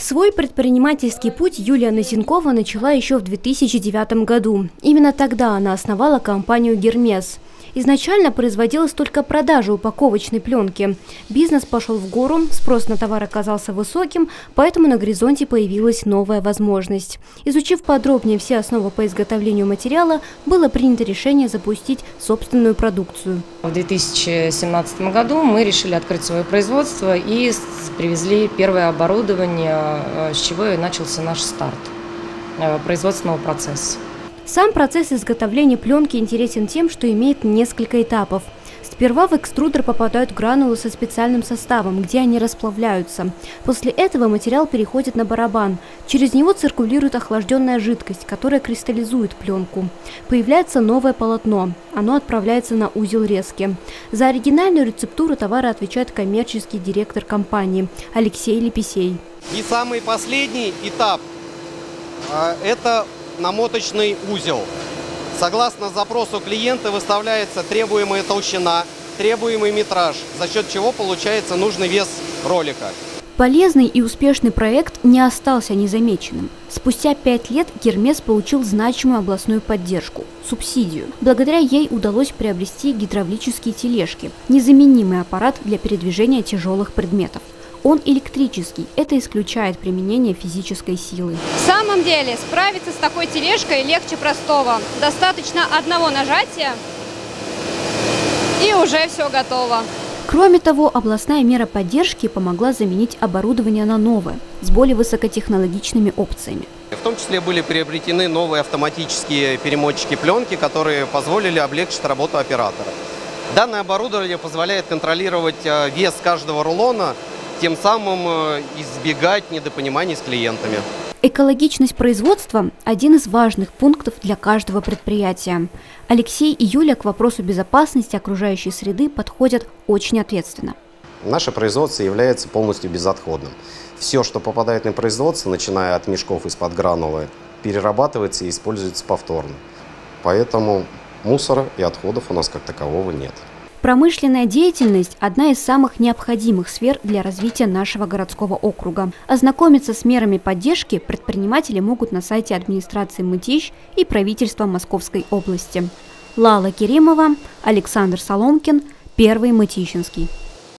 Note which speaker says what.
Speaker 1: Свой предпринимательский путь Юлия Носенкова начала еще в 2009 году. Именно тогда она основала компанию «Гермес». Изначально производилась только продажа упаковочной пленки. Бизнес пошел в гору, спрос на товар оказался высоким, поэтому на горизонте появилась новая возможность. Изучив подробнее все основы по изготовлению материала, было принято решение запустить собственную продукцию.
Speaker 2: В 2017 году мы решили открыть свое производство и привезли первое оборудование, с чего и начался наш старт производственного процесса.
Speaker 1: Сам процесс изготовления пленки интересен тем, что имеет несколько этапов. Сперва в экструдер попадают гранулы со специальным составом, где они расплавляются. После этого материал переходит на барабан. Через него циркулирует охлажденная жидкость, которая кристаллизует пленку. Появляется новое полотно. Оно отправляется на узел резки. За оригинальную рецептуру товара отвечает коммерческий директор компании Алексей Лепесей.
Speaker 3: И самый последний этап – это намоточный узел. Согласно запросу клиента выставляется требуемая толщина, требуемый метраж, за счет чего получается нужный вес ролика.
Speaker 1: Полезный и успешный проект не остался незамеченным. Спустя 5 лет Гермес получил значимую областную поддержку – субсидию. Благодаря ей удалось приобрести гидравлические тележки – незаменимый аппарат для передвижения тяжелых предметов. Он электрический, это исключает применение физической силы.
Speaker 4: В самом деле, справиться с такой тележкой легче простого. Достаточно одного нажатия, и уже все готово.
Speaker 1: Кроме того, областная мера поддержки помогла заменить оборудование на новое, с более высокотехнологичными опциями.
Speaker 3: В том числе были приобретены новые автоматические перемотчики пленки, которые позволили облегчить работу оператора. Данное оборудование позволяет контролировать вес каждого рулона, тем самым избегать недопониманий с клиентами.
Speaker 1: Экологичность производства – один из важных пунктов для каждого предприятия. Алексей и Юля к вопросу безопасности окружающей среды подходят очень ответственно.
Speaker 3: Наше производство является полностью безотходным. Все, что попадает на производство, начиная от мешков из-под гранулы, перерабатывается и используется повторно. Поэтому мусора и отходов у нас как такового нет.
Speaker 1: Промышленная деятельность – одна из самых необходимых сфер для развития нашего городского округа. Ознакомиться с мерами поддержки предприниматели могут на сайте администрации Мытищ и правительства Московской области. Лала Керимова, Александр Соломкин, Первый Мытищинский.